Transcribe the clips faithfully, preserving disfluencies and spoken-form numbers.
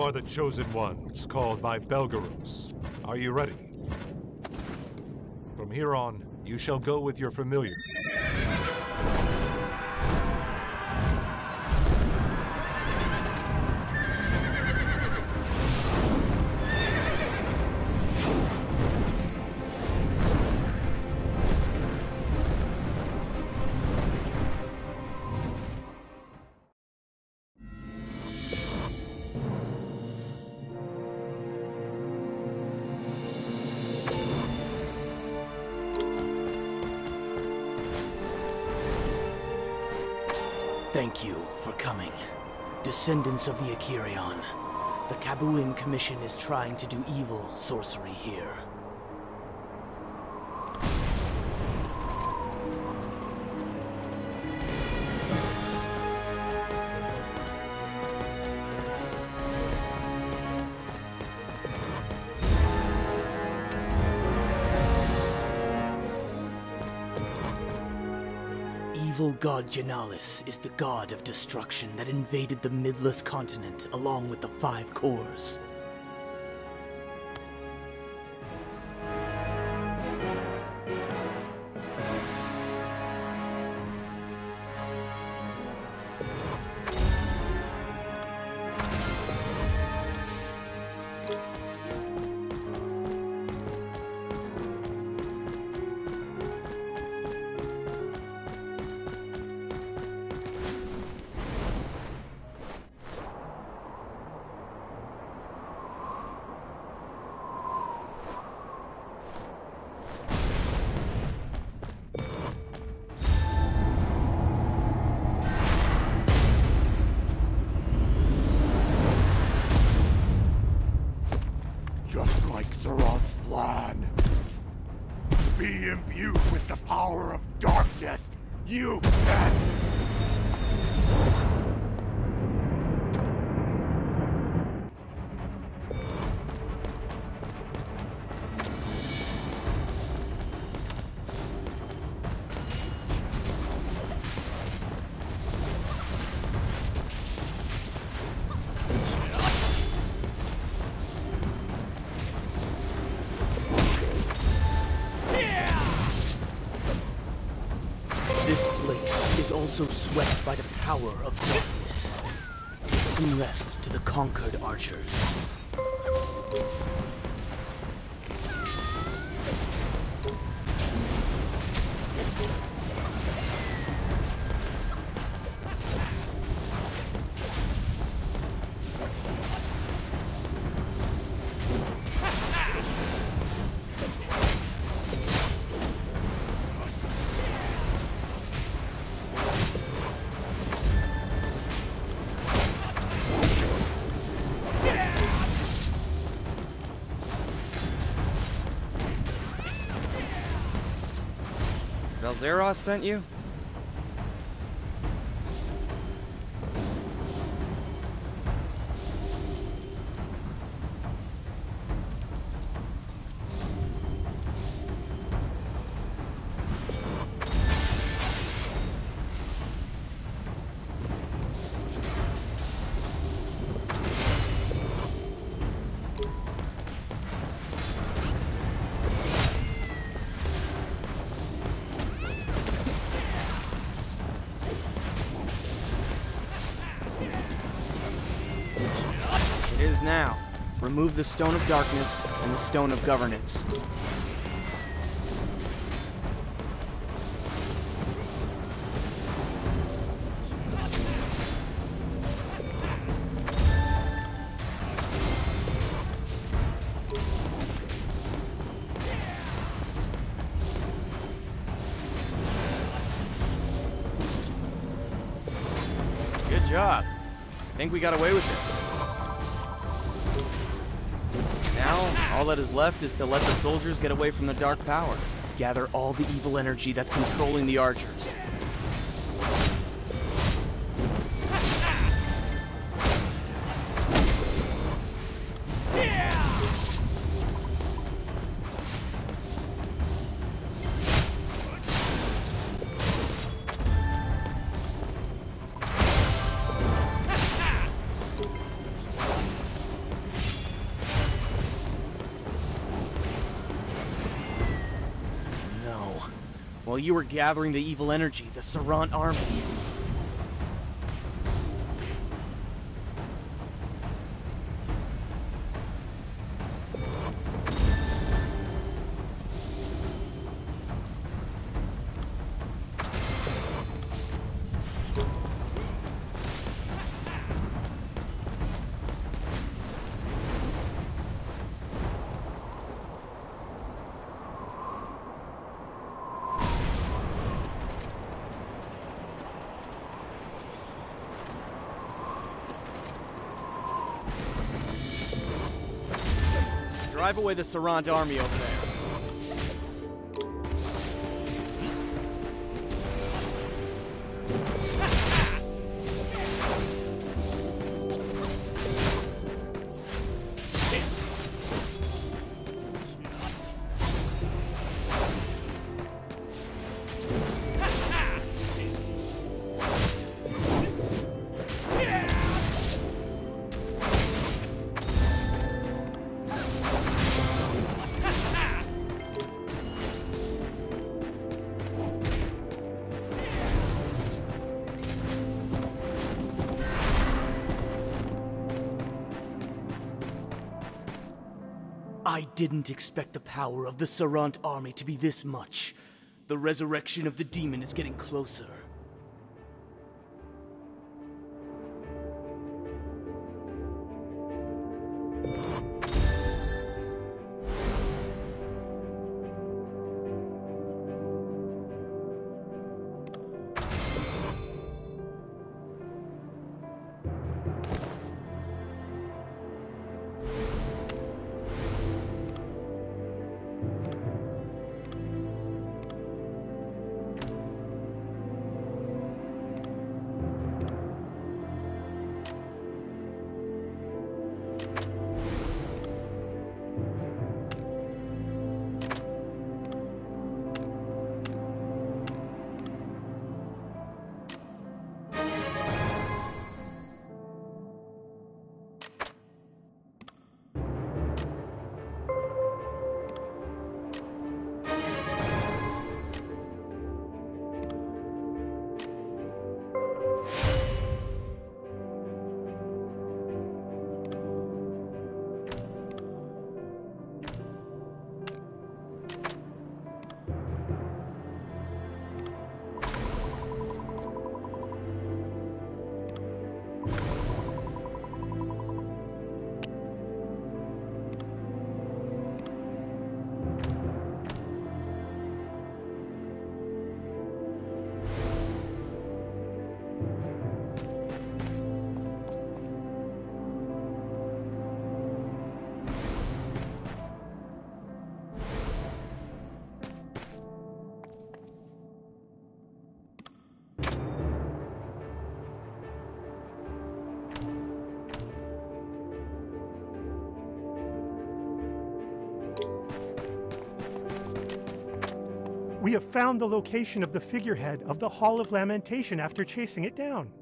You are the chosen ones, called by Belgaros. Are you ready? From here on, you shall go with your familiar. Thank you for coming, descendants of the Ikarion. The Kabuin Commission is trying to do evil sorcery here. Evil god Genalis is the god of destruction that invaded the Midless continent along with the Five Cores. Just like Saron's plan. Be imbued with the power of darkness, you pests! This place is also swept by the power of darkness. Give some rest to the conquered archers. Valzeros sent you? It is now. Remove the Stone of Darkness and the Stone of Governance. Good job. I think we got away with this. Now, all that is left is to let the soldiers get away from the dark power. Gather all the evil energy that's controlling the archers. While you were gathering the evil energy, the Serant army. Drive away the Serant army over there. I didn't expect the power of the Serant army to be this much. The resurrection of the demon is getting closer. We have found the location of the figurehead of the Hall of Lamentation after chasing it down.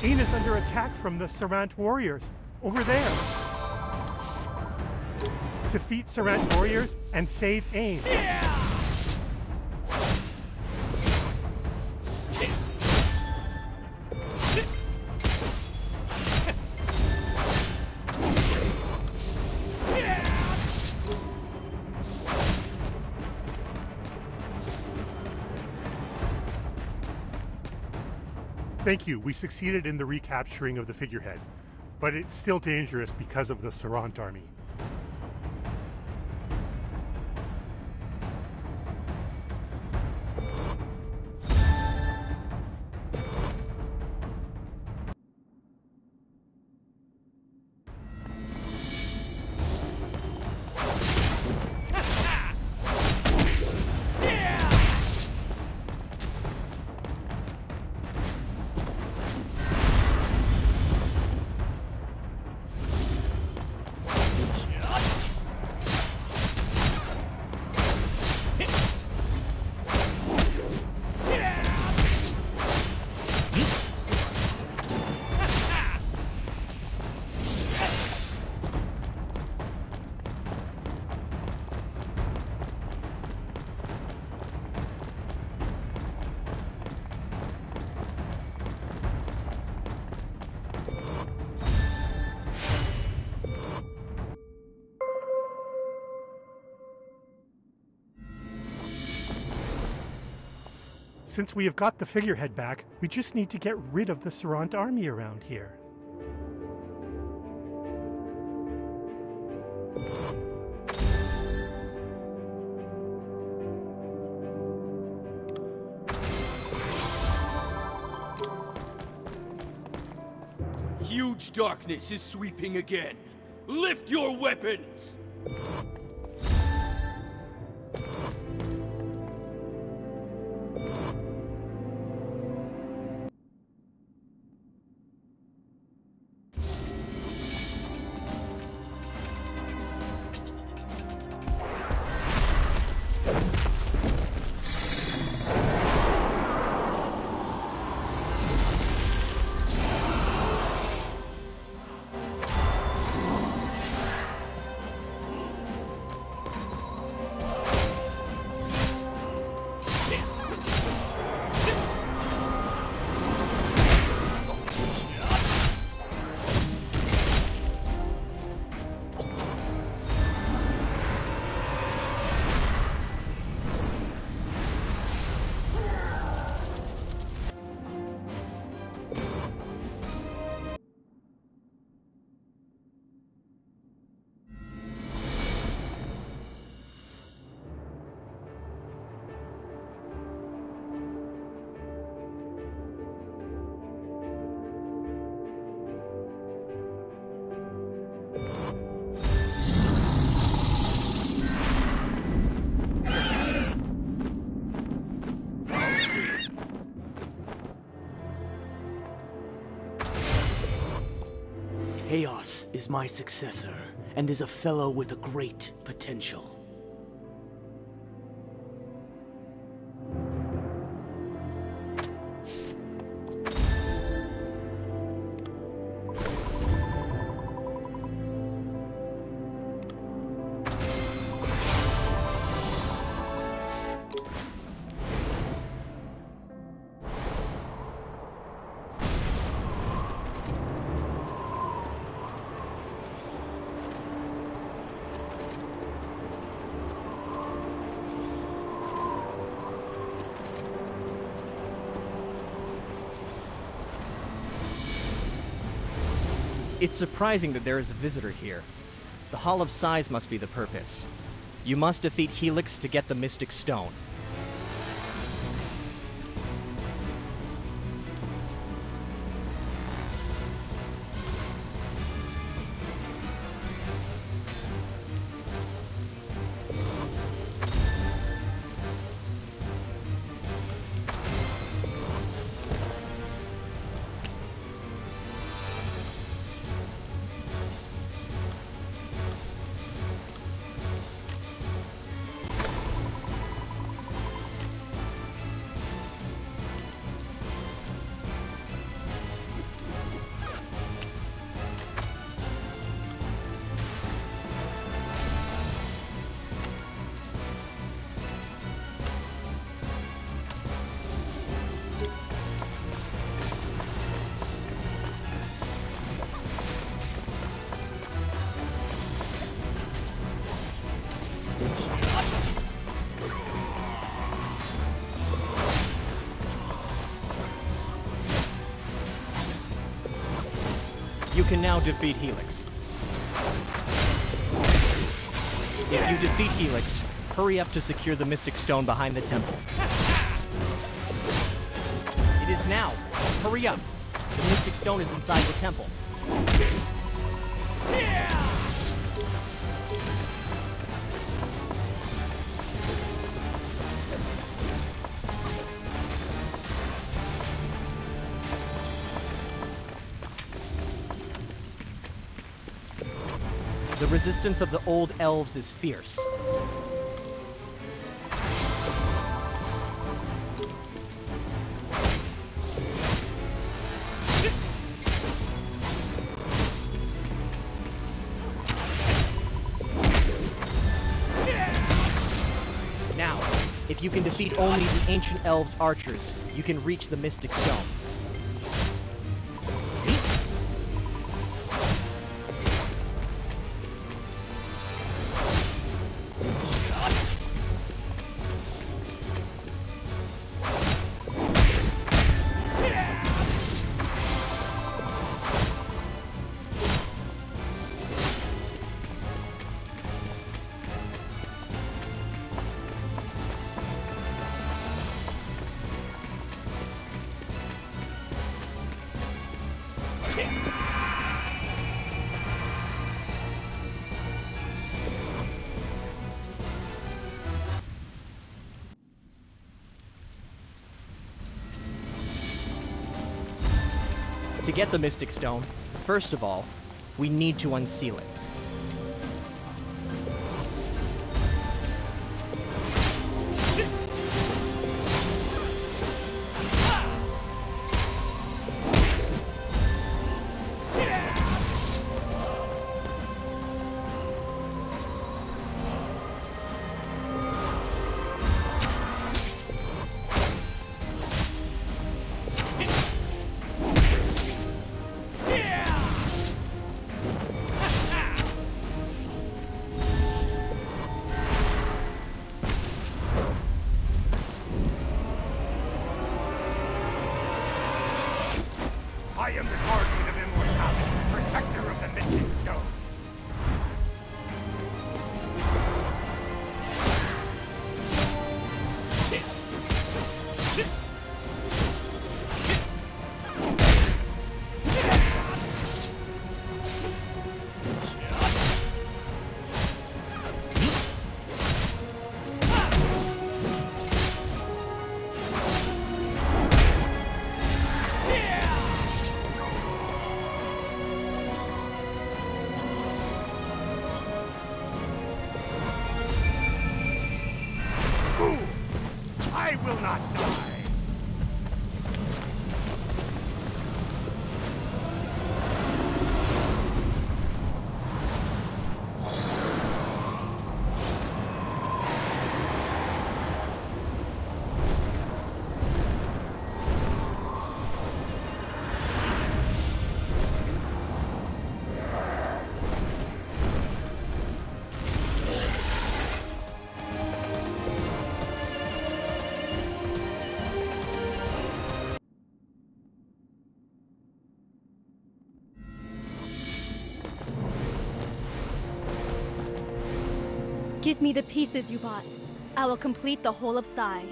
Ain is under attack from the Sarant warriors. Over there. Defeat Sarant warriors and save Ain. Thank you, we succeeded in the recapturing of the figurehead, but it's still dangerous because of the Sarant army. Since we have got the figurehead back, we just need to get rid of the Sarant army around here. Huge darkness is sweeping again. Lift your weapons! Chaos is my successor, and is a fellow with a great potential. It's surprising that there is a visitor here. The Hall of Size must be the purpose. You must defeat Helix to get the Mystic Stone. You can now defeat Helix. If you defeat Helix, hurry up to secure the Mystic Stone behind the temple. It is now. Hurry up. The Mystic Stone is inside the temple. The resistance of the old elves is fierce. Now, if you can defeat only the ancient elves' archers, you can reach the Mystic Stone. To get the Mystic Stone, first of all, we need to unseal it. I am the guardian of immortality, protector of the Mystic Stone. I will not die! Give me the pieces you bought. I will complete the whole of Sai.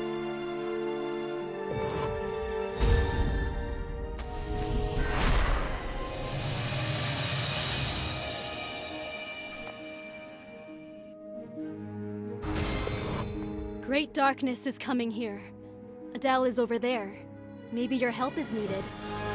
Great darkness is coming here. Adele is over there. Maybe your help is needed.